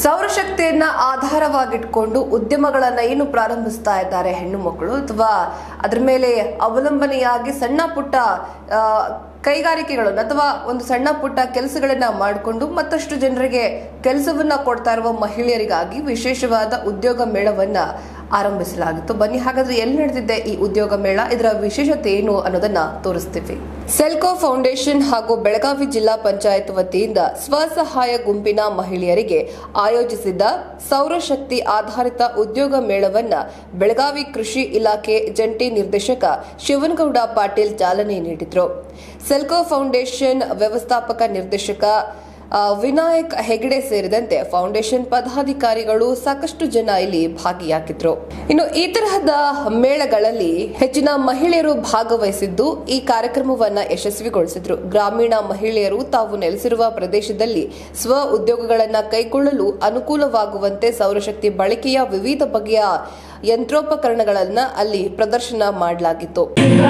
ಸೌರಶಕ್ತಿಯನ್ನ ಆಧಾರವಾಗಿಟ್ಕೊಂಡು ಉದ್ಯಮಗಳನ್ನು ಏನು ಪ್ರಾರಂಭಿಸ್ತಾ ಇದ್ದಾರೆ ಹೆಣ್ಣು ಮಕ್ಕಳು ಅಥವಾ ಅದರ ಮೇಲೆ ಅವಲಂಬನೆಯಾಗಿ ಸಣ್ಣ ಪುಟ್ಟ ಕೈಗಾರಿಕೆಗಳನ್ನು ಅಥವಾ ಒಂದು ಸಣ್ಣ ಪುಟ್ಟ ಕೆಲಸಗಳನ್ನ ಮಾಡಿಕೊಂಡು ಮತ್ತಷ್ಟು ಜನರಿಗೆ ಕೆಲಸವನ್ನ ಕೊಡ್ತಾ ಇರುವ ಮಹಿಳೆಯರಿಗಾಗಿ ವಿಶೇಷವಾದ ಉದ್ಯೋಗ ಮೇಳವನ್ನ ಆರಂಭಿಸಲಾಗಿತ್ತು. ಬನ್ನಿ ಹಾಗಾದ್ರೆ ಎಲ್ಲಿ ನಡೆದಿದೆ ಈ ಉದ್ಯೋಗ ಮೇಳ, ಇದರ ವಿಶೇಷತೆ ಏನು ಅನ್ನೋದನ್ನ ತೋರಿಸ್ತೀವಿ. ಸೆಲ್ಕೋ ಫೌಂಡೇಶನ್ ಹಾಗೂ ಬೆಳಗಾವಿ ಜಿಲ್ಲಾ ಪಂಚಾಯತ್ ವತಿಯಿಂದ ಸ್ವಸಹಾಯ ಗುಂಪಿನ ಮಹಿಳೆಯರಿಗೆ ಆಯೋಜಿಸಿದ್ದ ಸೌರಶಕ್ತಿ ಆಧಾರಿತ ಉದ್ಯೋಗ ಮೇಳವನ್ನ ಬೆಳಗಾವಿ ಕೃಷಿ ಇಲಾಖೆ ಜಂಟಿ ನಿರ್ದೇಶಕ ಶಿವನಗೌಡ ಪಾಟೀಲ್ ಚಾಲನೆ ನೀಡಿದ್ರು. ಸೆಲ್ಕೋ ಫೌಂಡೇಶನ್ ವ್ಯವಸ್ಥಾಪಕ ನಿರ್ದೇಶಕ ವಿನಾಯಕ್ ಹೆಗಡೆ ಸೇರಿದಂತೆ ಫೌಂಡೇಶನ್ ಪದಾಧಿಕಾರಿಗಳು ಸಾಕಷ್ಟು ಜನ ಇಲ್ಲಿ ಭಾಗಿಯಾಗಿದ್ರು. ಇನ್ನು ಈ ತರಹದ ಮೇಳಗಳಲ್ಲಿ ಹೆಚ್ಚಿನ ಮಹಿಳೆಯರು ಭಾಗವಹಿಸಿದ್ದು ಈ ಕಾರ್ಯಕ್ರಮವನ್ನ ಯಶಸ್ವಿಗೊಳಿಸಿದ್ರು. ಗ್ರಾಮೀಣ ಮಹಿಳೆಯರು ತಾವು ನೆಲೆಸಿರುವ ಪ್ರದೇಶದಲ್ಲಿ ಸ್ವ ಉದ್ಯೋಗಗಳನ್ನು ಕೈಗೊಳ್ಳಲು ಅನುಕೂಲವಾಗುವಂತೆ ಸೌರಶಕ್ತಿ ಬಳಕೆಯ ವಿವಿಧ ಬಗೆಯ ಯಂತ್ರೋಪಕರಣಗಳನ್ನ ಅಲ್ಲಿ ಪ್ರದರ್ಶನ ಮಾಡಲಾಗಿತ್ತು.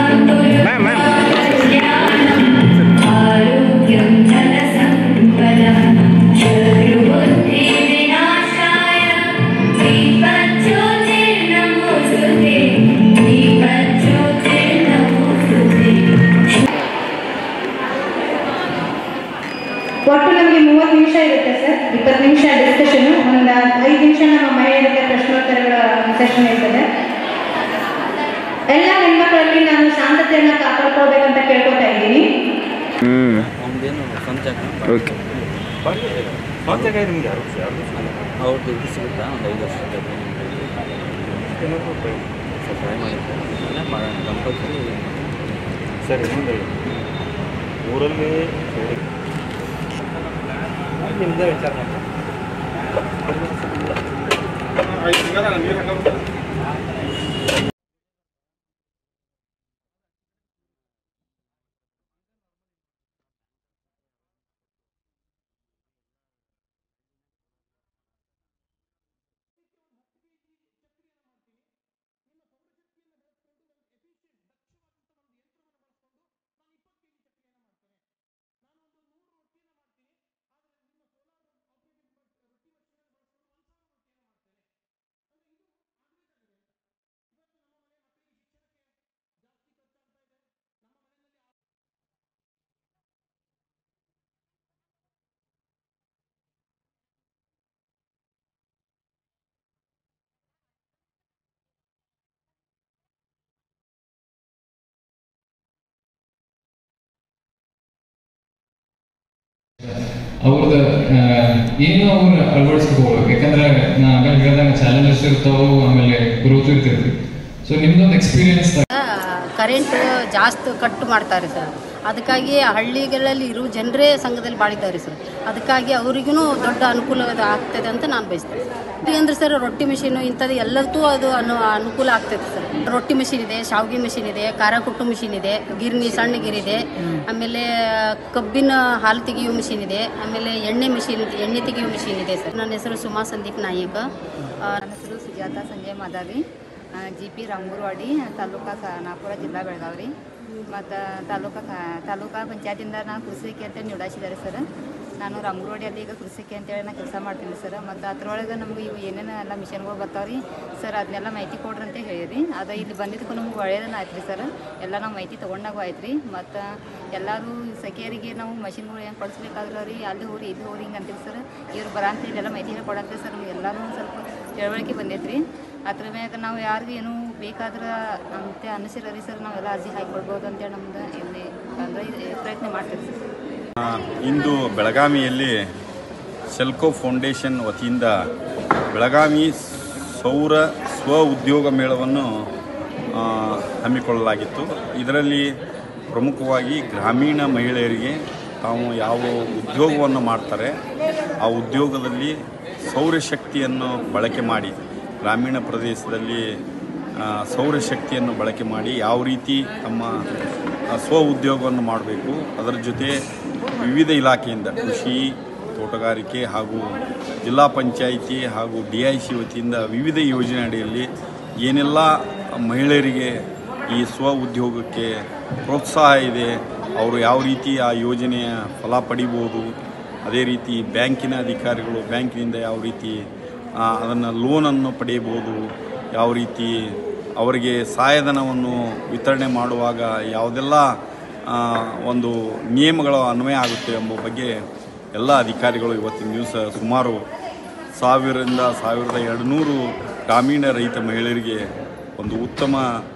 ಒಟ್ಟು ನಮಗೆ 30 ನಿಮಿಷ ಇರುತ್ತೆ ಸರ್. 20 ನಿಮಿಷ ಡಿಸ್ಕಷನ್, ಒಂದು 5 ನಿಮಿಷ ನಮ್ಮ ಮಹಿಳೆಯರಿಗೆ ಪ್ರಶ್ನೋತ್ತರಗಳ ಸೆಷನ್ ಇರ್ತದೆ. ಎಲ್ಲ ಹೆಣ್ಮಕ್ಳಲ್ಲಿ ನಾನು ಶಾಂತತೆಯನ್ನ ಕಾಪಾಡ್ಕೊಳ್ಬೇಕಂತ ಕೇಳ್ಕೊತಾ ಇದ್ದೀನಿ. ಊರಲ್ಲಿ ನಿಮ್ದೇ ವಿಚಾರ ಅವ್ರದ್ದು ಏನು ಅವ್ರು ಅಳವಡಿಸ್ಕೋಬೇಕು. ಯಾಕಂದ್ರೆ ನಾ ಆಮೇಲೆ ಹೇಳಿದಾಗ ಚಾಲೆಂಜಸ್ ಇರ್ತಾವೆ, ಆಮೇಲೆ ಗ್ರೋತ್ ಇರ್ತೈತಿ. ಸೊ ನಿಮ್ದೊಂದು ಎಕ್ಸ್ಪೀರಿಯನ್ಸ್ ಕರೆಂಟ್ ಜಾಸ್ತಿ ಕಟ್ ಮಾಡ್ತಾರೆ ಸರ್. ಅದಕ್ಕಾಗಿ ಹಳ್ಳಿಗಳಲ್ಲಿ ಇರುವ ಜನರೇ ಸಂಘದಲ್ಲಿ ಬಾಳಿದ್ದಾರೆ ಸರ್. ಅದಕ್ಕಾಗಿ ಅವರಿಗೂ ದೊಡ್ಡ ಅನುಕೂಲ ಆಗ್ತದೆ ಅಂತ ನಾನು ಬಯಸ್ತೇನೆ. ಅಂದರೆ ಸರ್ ರೊಟ್ಟಿ ಮಿಷಿನು ಇಂಥದ್ದು ಎಲ್ಲದಕ್ಕೂ ಅದು ಅನುಕೂಲ ಆಗ್ತದೆ ಸರ್. ರೊಟ್ಟಿ ಮಿಷಿನ್ ಇದೆ, ಶಾವಿಗೆ ಮಿಷಿನ್ ಇದೆ, ಖಾರ ಕುಟ್ಟು ಮಿಷಿನ್ ಇದೆ, ಗಿರ್ನಿ ಸಣ್ಣ ಗಿರಿದೆ, ಆಮೇಲೆ ಕಬ್ಬಿನ ಹಾಲು ತೆಗೆಯುವ ಮಿಷಿನ್ ಇದೆ, ಆಮೇಲೆ ಎಣ್ಣೆ ತೆಗೆಯುವ ಮಿಷಿನ್ ಇದೆ ಸರ್. ನನ್ನ ಹೆಸರು ಸುಮಾ ಸಂದೀಪ್ ನಾಯಕ. ನನ್ನ ಹೆಸರು ಸುಜಾತ ಸಂಜಯ್ ಮಾದಾರಿ, GP ರಾಮೂರವಾಡಿ, ತಾಲೂಕಾ ಖಾನಾಪುರ, ಜಿಲ್ಲಾ ಬೆಳಗಾವಿ. ಮತ್ತು ತಾಲೂಕಾ ಪಂಚಾಯತಿಂದ ನಾನು ಕೃಷಿಕೆ ಅಂತೇಳಿ ನಿವಡಿಸಿದ್ದಾರೆ ಸರ್. ನಾನು ರಾಮೂರವಾಡಿಯಲ್ಲಿ ಈಗ ಕೃಷಿಕೆ ಅಂತೇಳಿ ನಾನು ಕೆಲಸ ಮಾಡ್ತೀನಿ ಸರ್. ಮತ್ತು ಅದರೊಳಗೆ ನಮ್ಗೆ ಇವು ಏನೇನು ಎಲ್ಲ ಮಿಷನ್ಗಳು ಬರ್ತಾವೆ ರೀ ಸರ್, ಅದನ್ನೆಲ್ಲ ಮಾಹಿತಿ ಕೊಡ್ರಿ ಅಂತ ಹೇಳಿರಿ. ಅದು ಇಲ್ಲಿ ಬಂದಿದ್ದಕ್ಕೂ ನಮ್ಗೆ ಒಳ್ಳೆಯದನ್ನ ಆಯ್ತು ರೀ ಸರ್. ಎಲ್ಲ ನಾವು ಮಾಹಿತಿ ತೊಗೊಂಡಾಗೂ ಆಯ್ತು ರೀ. ಮತ್ತು ಎಲ್ಲರೂ ಸಖಿಯರಿಗೆ ನಾವು ಮಷಿನ್ಗಳು ಏನು ಕೊಡಿಸ್ಬೇಕಾದ್ರೆ ರೀ ಅಲ್ಲಿ ಹೋರಿ ಇದು ಹೋರಿ ಹಿಂಗೆ ಅಂತೀವಿ ಸರ್. ಇವ್ರು ಬರಂತ ಇಲ್ಲೆಲ್ಲ ಮಾಹಿತಿ ಕೊಡಂತೆ ಸರ್. ನಮ್ಗೆ ಎಲ್ಲರೂ ಸ್ವಲ್ಪ ತಿಳುವಳಿಕೆ ಬಂದೈತೆ ರೀ. ಅದ್ರ ಮ್ಯಾಗ ನಾವು ಯಾರಿಗೂ ಏನೂ ಬೇಕಾದ್ರೆ ಅಂತ ಅನಿಸಿರಿ ಸರ್, ನಾವೆಲ್ಲ ಅರ್ಜಿ ಹಾಕಿಕೊಡ್ಬೋದು ಅಂತೇಳಿ ನಮ್ದು ಇಲ್ಲಿ ಅಂದರೆ ಪ್ರಯತ್ನ ಮಾಡ್ತೀವಿ ಸರ್. ಇಂದು ಬೆಳಗಾವಿಯಲ್ಲಿ ಸೆಲ್ಕೋ ಫೌಂಡೇಶನ್ ವತಿಯಿಂದ ಬೆಳಗಾವಿ ಸೌರ ಸ್ವ ಉದ್ಯೋಗ ಮೇಳವನ್ನು ಹಮ್ಮಿಕೊಳ್ಳಲಾಗಿತ್ತು. ಇದರಲ್ಲಿ ಪ್ರಮುಖವಾಗಿ ಗ್ರಾಮೀಣ ಮಹಿಳೆಯರಿಗೆ ತಾವು ಯಾವ ಉದ್ಯೋಗವನ್ನು ಮಾಡ್ತಾರೆ ಆ ಉದ್ಯೋಗದಲ್ಲಿ ಸೌರಶಕ್ತಿಯನ್ನು ಬಳಕೆ ಮಾಡಿ, ಗ್ರಾಮೀಣ ಪ್ರದೇಶದಲ್ಲಿ ಸೌರಶಕ್ತಿಯನ್ನು ಬಳಕೆ ಮಾಡಿ ಯಾವ ರೀತಿ ತಮ್ಮ ಸ್ವ ಉದ್ಯೋಗವನ್ನು ಮಾಡಬೇಕು, ಅದರ ಜೊತೆ ವಿವಿಧ ಇಲಾಖೆಯಿಂದ ಕೃಷಿ, ತೋಟಗಾರಿಕೆ ಹಾಗೂ ಜಿಲ್ಲಾ ಪಂಚಾಯಿತಿ ಹಾಗೂ DIC ವತಿಯಿಂದ ವಿವಿಧ ಯೋಜನೆ ಅಡಿಯಲ್ಲಿ ಏನೆಲ್ಲ ಮಹಿಳೆಯರಿಗೆ ಈ ಸ್ವ ಉದ್ಯೋಗಕ್ಕೆ ಪ್ರೋತ್ಸಾಹ ಇದೆ, ಅವರು ಯಾವ ರೀತಿ ಆ ಯೋಜನೆಯ ಫಲ ಪಡಿಬೋದು, ಅದೇ ರೀತಿ ಬ್ಯಾಂಕಿನ ಅಧಿಕಾರಿಗಳು ಬ್ಯಾಂಕಿನಿಂದ ಯಾವ ರೀತಿ ಅದನ್ನು ಲೋನನ್ನು ಪಡೆಯಬಹುದು, ಯಾವ ರೀತಿ ಅವರಿಗೆ ಸಹಾಯಧನವನ್ನು ವಿತರಣೆ ಮಾಡುವಾಗ ಯಾವುದೆಲ್ಲ ಒಂದು ನಿಯಮಗಳು ಅನ್ವಯ ಆಗುತ್ತೆ ಎಂಬ ಬಗ್ಗೆ ಎಲ್ಲ ಅಧಿಕಾರಿಗಳು ಇವತ್ತಿನ ದಿವಸ ಸುಮಾರು 1000ರಿಂದ 1200 ಗ್ರಾಮೀಣ ರೈತ ಮಹಿಳೆಯರಿಗೆ ಒಂದು ಉತ್ತಮ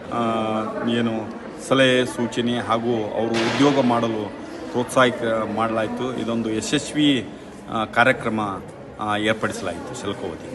ಸಲಹೆ ಸೂಚನೆ ಹಾಗೂ ಅವರು ಉದ್ಯೋಗ ಮಾಡಲು ಪ್ರೋತ್ಸಾಹ ಮಾಡಲಾಯಿತು. ಇದೊಂದು ಯಶಸ್ವಿ ಕಾರ್ಯಕ್ರಮ ಏರ್ಪಡಿಸಲಾಯಿತು ಶಲ್ಕಾವತಿ.